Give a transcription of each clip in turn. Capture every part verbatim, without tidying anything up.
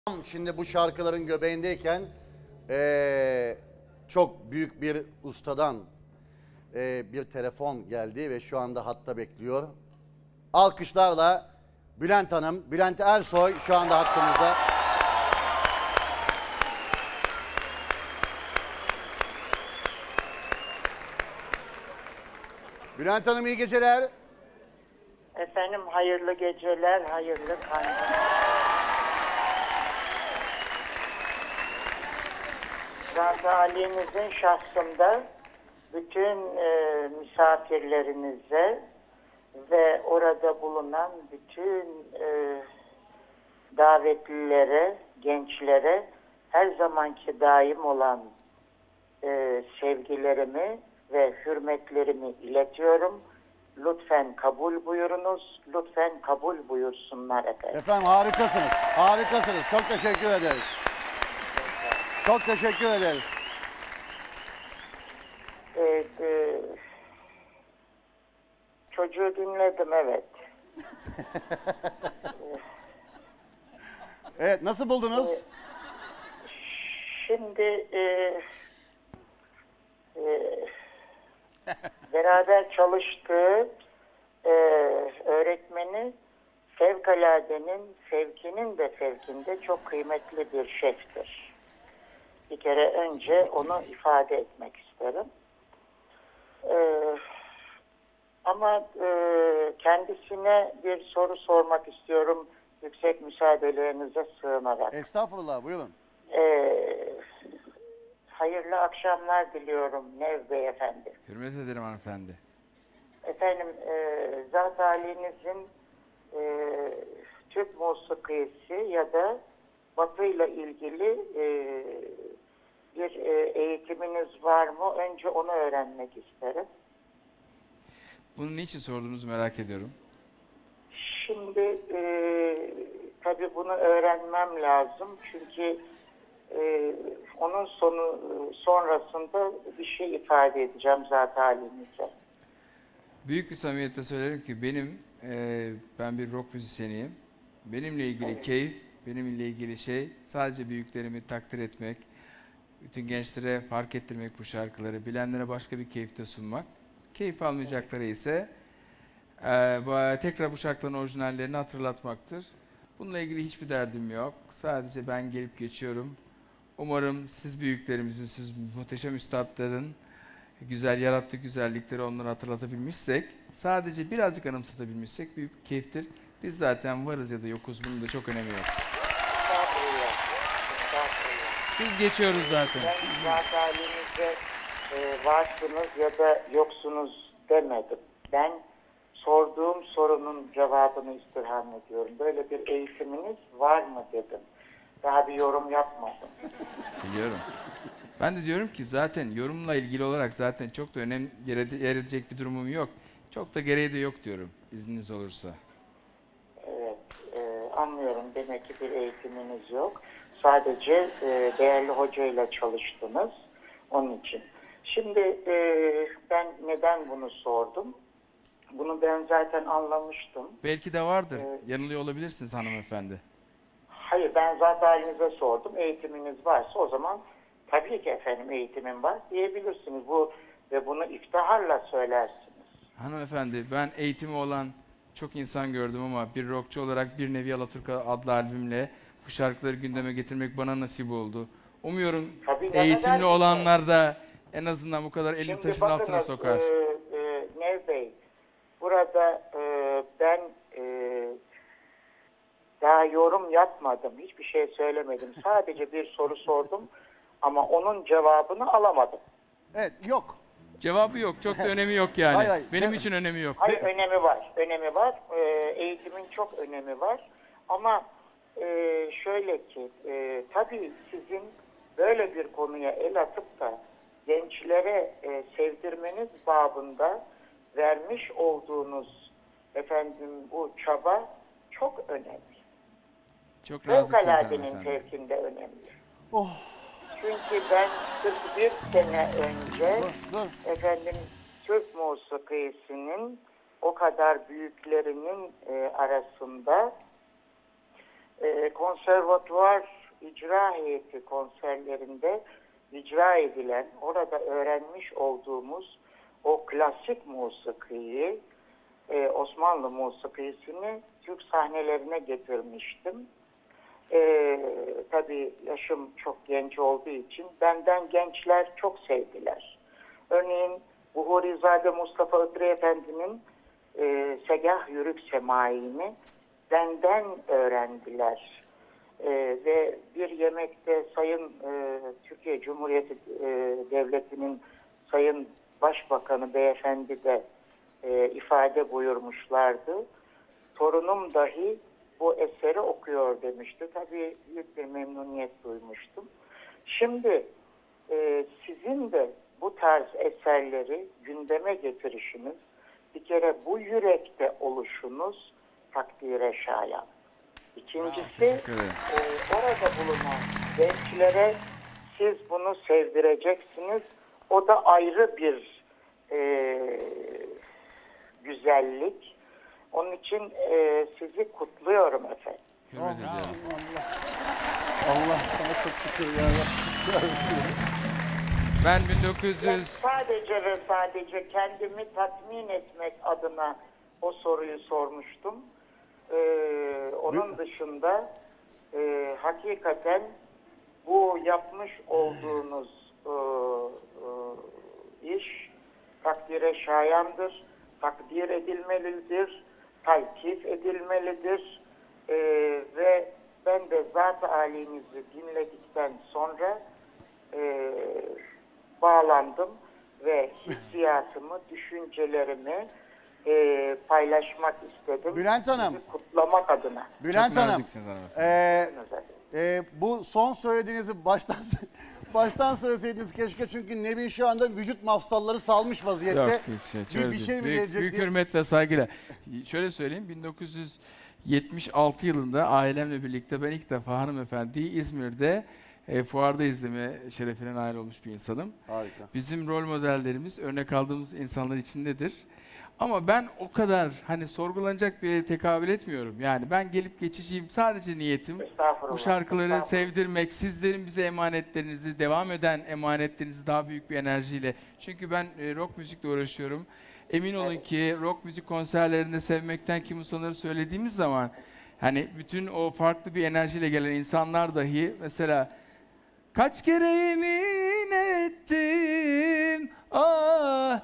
Şimdi bu şarkıların göbeğindeyken eee, çok büyük bir ustadan eee, bir telefon geldi ve şu anda hatta bekliyor. Alkışlarla Bülent Hanım, Bülent Ersoy şu anda hattımızda. Bülent Hanım iyi geceler. Efendim hayırlı geceler, hayırlı kandiller. Zat Ali'nizin şahsında bütün e, misafirlerinize ve orada bulunan bütün e, davetlilere, gençlere her zamanki daim olan e, sevgilerimi ve hürmetlerimi iletiyorum. Lütfen kabul buyurunuz, lütfen kabul buyursunlar efendim. Efendim harikasınız, harikasınız. Çok teşekkür ederiz. Çok teşekkür ederiz. Evet, e, çocuğu dinledim, evet. Evet, nasıl buldunuz? Şimdi e, e, beraber çalıştığı e, öğretmeni fevkaladenin, fevkinin de fevkinde çok kıymetli bir şeftir. Bir kere önce onu ifade etmek isterim. Ee, ama e, kendisine bir soru sormak istiyorum yüksek müsaadelerinize sığınarak. Estağfurullah, buyurun. Ee, hayırlı akşamlar diliyorum Nev Beyefendi. Hürmet ederim hanımefendi. Efendim, e, Zat Ali'nizin e, Türk musikisi ya da Batı ile ilgili e, bir e, eğitiminiz var mı? Önce onu öğrenmek isterim. Bunu niçin sorduğunuzu merak ediyorum. Şimdi e, tabii bunu öğrenmem lazım. Çünkü e, onun sonu sonrasında bir şey ifade edeceğim Zat Ali'nize. Büyük bir samimiyetle söylerim ki benim, e, ben bir rock müzisyeniyim. Benimle ilgili Evet. keyif, benimle ilgili şey sadece büyüklerimi takdir etmek, bütün gençlere fark ettirmek bu şarkıları, bilenlere başka bir keyifte sunmak. Keyif almayacakları ise e, bu- tekrar bu şarkıların orijinallerini hatırlatmaktır. Bununla ilgili hiçbir derdim yok. Sadece ben gelip geçiyorum. Umarım siz büyüklerimizin, siz muhteşem üstadların güzel yarattığı güzellikleri onlara hatırlatabilmişsek, sadece birazcık anımsatabilmişsek büyük bir keyiftir. Biz zaten varız ya da yokuz, bunun da çok önemi yok. Estağfurullah. Estağfurullah. Biz geçiyoruz zaten. Ben Zat Ali'nize e, varsınız ya da yoksunuz demedim. Ben sorduğum sorunun cevabını istirham ediyorum. Böyle bir eğitiminiz var mı dedim. Daha bir yorum yapmadım. Biliyorum. Ben de diyorum ki zaten yorumla ilgili olarak zaten çok da önem yer edecek bir durumum yok. Çok da gereği de yok diyorum, izniniz olursa. Evet, e, anlıyorum. Demek ki bir eğitiminiz yok. Sadece e, değerli hocayla çalıştınız. Onun için. Şimdi e, ben neden bunu sordum? Bunu ben zaten anlamıştım. Belki de vardır. Evet. Yanılıyor olabilirsiniz hanımefendi. Hayır, ben zaten halinize sordum. Eğitiminiz varsa o zaman tabii ki efendim eğitimim var diyebilirsiniz. Bu ve bunu iftiharla söylersiniz. Hanımefendi, ben eğitimi olan çok insan gördüm ama bir rockçu olarak Bir Nevi Alaturka adlı albümle bu şarkıları gündeme getirmek bana nasip oldu. Umuyorum Tabii, ne eğitimli kadar olanlar da en azından bu kadar elini Şimdi taşın altına bakınız, sokar. E, e, Nev Bey, burada e, ben e, daha yorum yapmadım. Hiçbir şey söylemedim. Sadece bir soru sordum ama onun cevabını alamadım. Evet, yok. Cevabı yok, çok da önemi yok yani. Hayır, hayır. Benim Ce- için önemi yok. Hayır, önemi var. Önemi var. E, eğitimin çok önemi var. Ama e, şöyle ki, e, tabii sizin böyle bir konuya el atıp da gençlere e, sevdirmeniz babında vermiş olduğunuz efendim bu çaba çok önemli. Çok naziksiniz Fevkaladenin hanımefendi. fevkinde önemli. Oh, Çünkü ben kırk bir sene önce dur, dur. efendim Türk musikisinin o kadar büyüklerinin e, arasında e, konservatuvar icra heyeti konserlerinde icra edilen, orada öğrenmiş olduğumuz o klasik musikiyi, e, Osmanlı musikisini Türk sahnelerine getirmiştim. E, tabii yaşım çok genç olduğu için benden gençler çok sevdiler. Örneğin Buhurizade Mustafa Idri Efendi'nin e, Segah Yürük Semai'ni benden öğrendiler. E, ve bir yemekte Sayın e, Türkiye Cumhuriyeti e, Devleti'nin Sayın Başbakanı Beyefendi de e, ifade buyurmuşlardı. Torunum dahi bu eseri okuyor demişti. Tabii büyük bir memnuniyet duymuştum. Şimdi e, sizin de bu tarz eserleri gündeme getirişiniz, bir kere bu yürekte oluşunuz takdire şayan. İkincisi, e, orada bulunan gençlere siz bunu sevdireceksiniz. O da ayrı bir e, güzellik. Onun için e, sizi kutluyorum efendim. Hürmet ediyorum. Allah sana çok şükür ya. Ben bin dokuz Ben yüz sadece ve sadece kendimi tatmin etmek adına o soruyu sormuştum. Ee, onun dışında e, hakikaten bu yapmış olduğunuz e, e, iş takdire şayandır, takdir edilmelidir, taltif edilmelidir. Ee, ve ben de zat-ı halinizi dinledikten sonra e, bağlandım ve hissiyatımı, düşüncelerimi e, paylaşmak istedim. Bülent Hanım. Sizi kutlamak adına. Bülent Çok Hanım, naziksiniz hanımefendi. e, e, bu son söylediğinizi baştan baştan söyleseydiniz keşke, çünkü Nevin şu anda vücut mafsalları salmış vaziyette. Yok hiç şey, bir, şöyle bir değil. şey mi büyük, gelecek büyük diye. hürmet ve saygıyla. Şöyle söyleyeyim, bin dokuz yüz yetmiş altı yılında ailemle birlikte ben ilk defa hanımefendiyi İzmir'de e, fuarda izleme şerefine nail olmuş bir insanım. Harika. Bizim rol modellerimiz, örnek aldığımız insanlar içindedir. Ama ben o kadar hani sorgulanacak bir yere tekabül etmiyorum. Yani ben gelip geçiciyim. Sadece niyetim Estağfurullah, bu şarkıları estağfurullah. sevdirmek, sizlerin bize emanetlerinizi, devam eden emanetlerinizi daha büyük bir enerjiyle. Çünkü ben e, rock müzikle uğraşıyorum. Emin olun ki rock müzik konserlerinde sevmekten kim usanır söylediğimiz zaman hani bütün o farklı bir enerjiyle gelen insanlar dahi mesela kaç kere yemin ettim ah.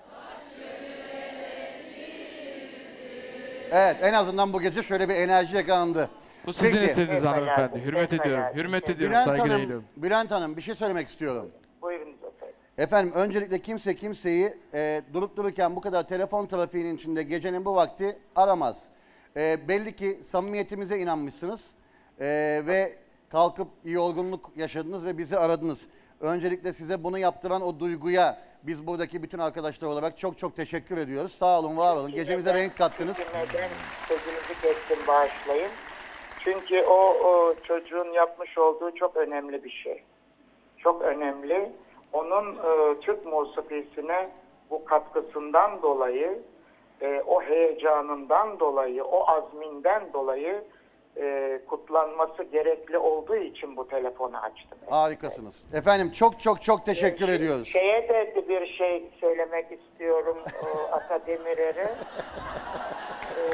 Evet, en azından bu gece şöyle bir enerji yakalandı. Bu sizin Peki. eseriniz Pekala, hanımefendi. Hürmet pekala. ediyorum. Hürmet ediyorum. Bülent Saygıyla Hanım, eğiliyorum. Bülent Hanım bir şey söylemek istiyorum. Buyurunuz efendim. Efendim öncelikle kimse kimseyi e, durup dururken bu kadar telefon trafiğinin içinde gecenin bu vakti aramaz. E, belli ki samimiyetimize inanmışsınız e, ve kalkıp yorgunluk yaşadınız ve bizi aradınız. Öncelikle size bunu yaptıran o duyguya biz buradaki bütün arkadaşlar olarak çok çok teşekkür ediyoruz. Sağ olun, var olun. Gecemize Neden- renk kattınız. Neden sözünüzü kestim, bağışlayın. Çünkü o, o çocuğun yapmış olduğu çok önemli bir şey. Çok önemli. Onun e, Türk musikisine bu katkısından dolayı, e, o heyecanından dolayı, o azminden dolayı e, kutlanması gerekli olduğu için bu telefonu açtım. Harikasınız. Efendim çok çok çok teşekkür Şey- ediyoruz. Şeye de bir şey söylemek istiyorum o, Ata Demirer'e. Ee,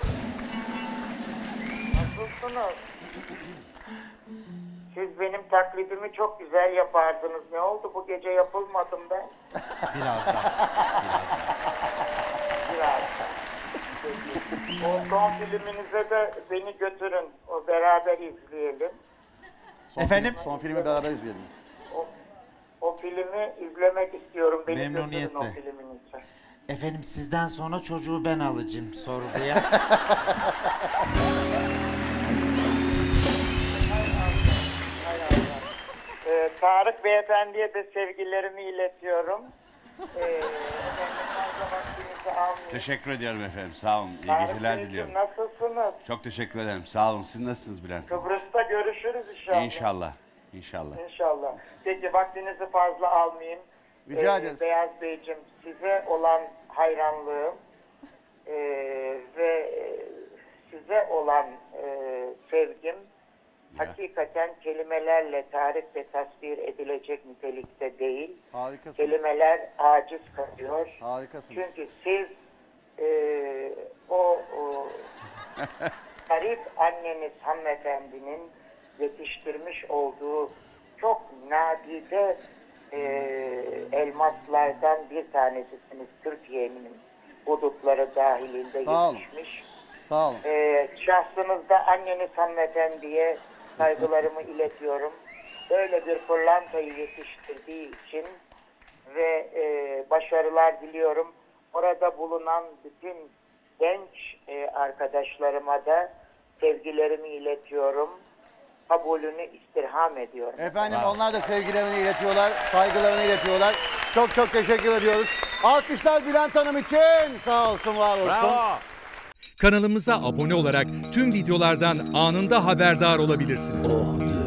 nasılsınız? Siz benim taklidimi çok güzel yapardınız. Ne oldu bu gece yapılmadım ben? Biraz daha. Biraz. Peki. O son filminize de beni götürün. O beraber izleyelim. Son Efendim? film- son filmi beraber izleyelim. O, o filmi izlemek istiyorum. Beni götürün o Memnuniyetle. filminize. Efendim sizden sonra çocuğu ben alacağım sorguya. Ee, Tarık Beyefendi'ye de sevgilerimi iletiyorum. Ee, efendim fazla vaktinizi almayayım. Teşekkür ediyorum efendim. Sağ olun. İyi Tarık geceler Beyciğim, diliyorum. nasılsınız? Çok teşekkür ederim. Sağ olun. Siz nasılsınız Bülent? Kıbrıs'ta görüşürüz inşallah. İnşallah. İnşallah. İnşallah. Peki vaktinizi fazla almayayım. Rica Ee, ederiz. Beyaz Beyciğim, size olan hayranlığım ee, ve e, size olan e, sevgim Ya. hakikaten kelimelerle tarif ve tasvir edilecek nitelikte değil. Harikasınız. Kelimeler aciz kalıyor. Harikasınız. Çünkü siz e, o, o garip anneniz hanımefendinin yetiştirmiş olduğu çok nadide e, elmaslardan bir tanesisiniz. Türkiye'nin hudutları dahilinde Sağ olun. yetişmiş. Sağ olun. E, şahsınızda anneniz hanımefendiye saygılarımı iletiyorum. Böyle bir pırlantayı yetiştirdiği için ve e, başarılar diliyorum. Orada bulunan bütün genç e, arkadaşlarıma da sevgilerimi iletiyorum. Kabulünü istirham ediyorum. Efendim onlar da sevgilerini iletiyorlar, saygılarını iletiyorlar. Çok çok teşekkür ediyoruz. Alkışlar Bülent Hanım için. Sağ olsun, var olsun. Bravo. Kanalımıza abone olarak tüm videolardan anında haberdar olabilirsiniz.